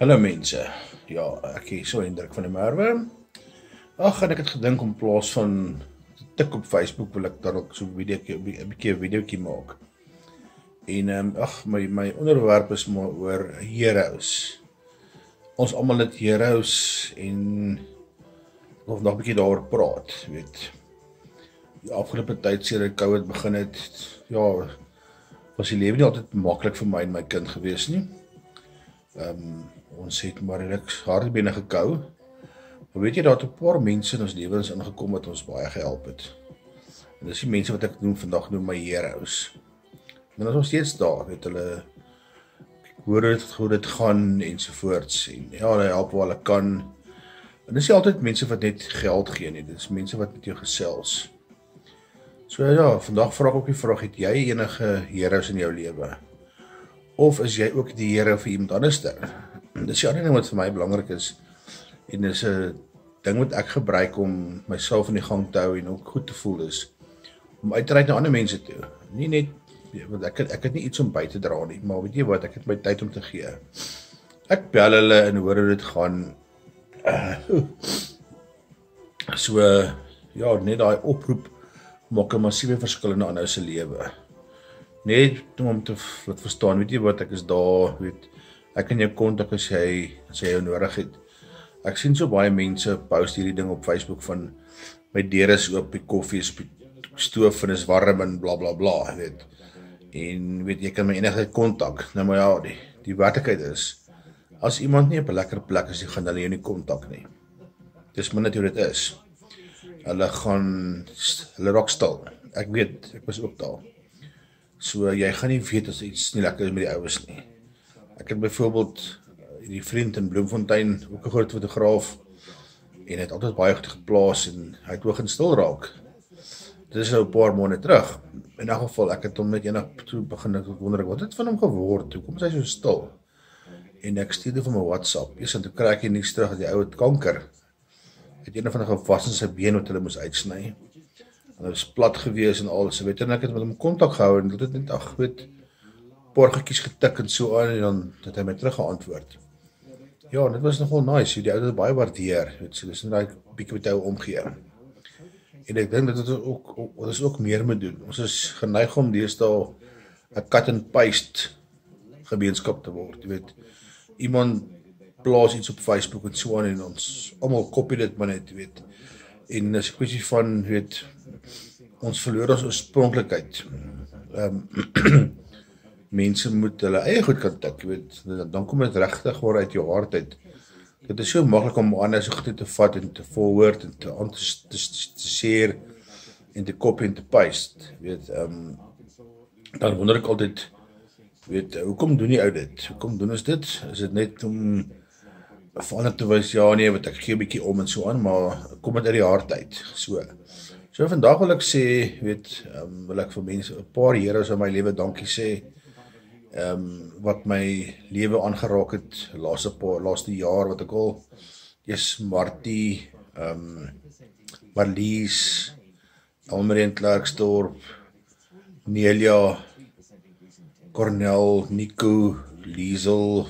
Hallo mense, ja, ek hier so Hendrik van der Merwe. En ek het gedink om plaas van tik op Facebook wil ek dalk so 'n bietjie 'n videoetjie maak. En my onderwerp is maar oor heroes. Ons almal het heroes en of nog 'n bietjie daaroor praat, weet. Die afgelope tyd sedert COVID begin het, ja, was die lewe nie altyd maklik vir my en my kind gewees nie. Ons het maar redelik harde bene gekou. Maar weet jy, daar het 'n paar mense in ons lewens ingekom wat ons baie gehelp het. En dis die mense wat ek vandag noem my heroes. En ons is nog steeds daar, weet hulle, hoor hoe dit gaan ensovoorts. En ja, hulle help waar hulle kan. En dis nie altyd mense wat net geld gee nie, dit is mense wat met jou gesels. So ja, vandag vra ek ook die vraag, het jy enige heroes in jou lewe? Of is jy ook die hero vir iemand anderster? Dis die ander ding wat vir my belangrik is, en dis 'n ding wat ek gebruik om myself in die gang te hou en ook goed te voel is, om uit te reik na ander mense toe. Nie net, want ek het nie iets om by te dra nie, maar weet jy wat, ek het my tyd om te gee. Ek bel hulle en hoor hoe dit gaan. Ja, net daai oproep maak 'n massiewe verskil in 'n ander se lewe. Net om te laat verstaan, weet jy wat, ek is daar, weet, ek kan jou kontak as jy jou nodig het. Ek sien so baie mense post hierdie ding op Facebook van my deur is oop, die koffie is op die stoof en is warm en bla bla bla, weet. En weet, jy kan my enige kontak. Nou maar ja, die werklikheid is, as iemand nie op 'n lekker plek is, gaan hulle jou nie kontak nie. Dis maar net hoe dit is. Hulle raak stil. Ek weet, ek was ook daar. So jy gaan nie weet as iets nie lekker is met die oues nie. Ek het byvoorbeeld die vriend in Bloemfontein, ook 'n groot fotograaf, en het altyd baie goed geplaas en hy het begin stil raak. Dit is nou 'n paar maande terug. In 'n geval, ek het hom net eendag toe begin ek wonder, wat het van hom geword? Hoekom is hy so stil? En ek stuurde vir my WhatsApp. Eers en toe kry ek die nuus terug dat die ou het kanker. Het een van die gewas in sy been wat hulle moes uitsny. En hy was plat gewees en al, so weet en ek het met hom kontak gehou en dit het net, paar goedjies getik en so aan en dan het hy my teruggeantwoord. Ja, dit was nogal nice, die ou het baie waardeer, weet so, dis net daai bietjie met jou omgee. En ek dink dat ons ook meer moet doen. Ons is geneig om deesdae 'n cut and paste gemeenskap te word, jy weet. Iemand plaas iets op Facebook en so aan en ons almal kopie dit maar net, weet. En dis 'n kwessie van, weet, ons verloor ons oorspronklikheid. Mense moet hulle eie goed kan tik, weet, dan kom dit regtig waar uit jou hart uit. Dit is so maklik om ander so goed te vat en te forward en te share en te copy en te paste, weet. Dan wonder ek altyd, weet, hoekom doen die ou dit? Hoekom doen ons dit? Is dit net om vir ander te wys, ja nee, wat ek gee 'n bietjie om en so aan, maar kom dit uit die hart uit, So vandag wil ek sê, weet, wil ek vir mense, 'n paar heroes in my lewe dankie sê, wat my lewe aangeraak het, laaste jaar, wat ek al, Martie, Marlies, Almarie in Klerksdorp, Nelia, Cornel, Nico, Liesel,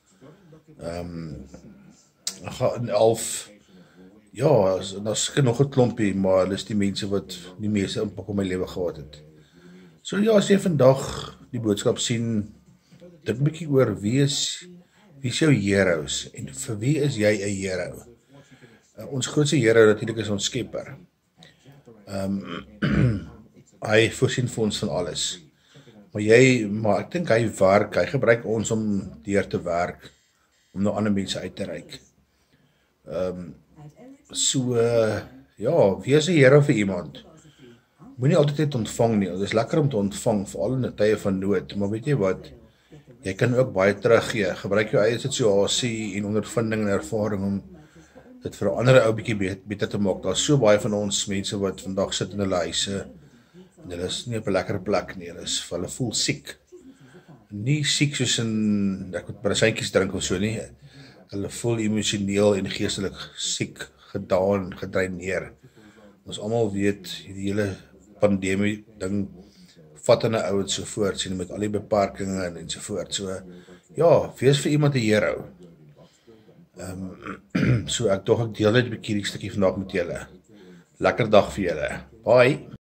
Alf, ja, daar's nog 'n klompie, maar dis die mense wat die meeste impak op my lewe gehad het. So ja, as jy vandag die boodskap sien, dink 'n bietjie oor wie is jou heroes en vir wie is jy 'n hero? Ons grootste hero natuurlik is ons Skepper. Hy voorsien vir ons van alles. Maar ek dink hy gebruik ons om deur te werk, om na ander mense uit te reik. Ja, wie is 'n hero vir iemand? Moenie altyd net ontvang nie, dit is lekker om te ontvang, veral in 'n tye van nood, maar weet jy wat, jy kan ook baie teruggee, gebruik jou eie situasie en ondervinding en ervaring om dit vir 'n ander ou bietjie beter te maak. Daar's so baie van ons mense wat vandag sit in hulle huise, en hulle is nie op 'n lekker plek nie, hulle voel siek. Nie siek soos in, ek moet medisyntjies drink of so nie, hulle voel emosioneel en geestelik siek, gedreineer. Ons almal weet, die hele pandemie ding vat in 'n ou en so voort, sien met al die beperkings en so voort. So ja, wees vir iemand 'n hero. So ek dog ek deel net 'n bietjie die stukkie vandag met julle. Lekker dag vir julle. Bye.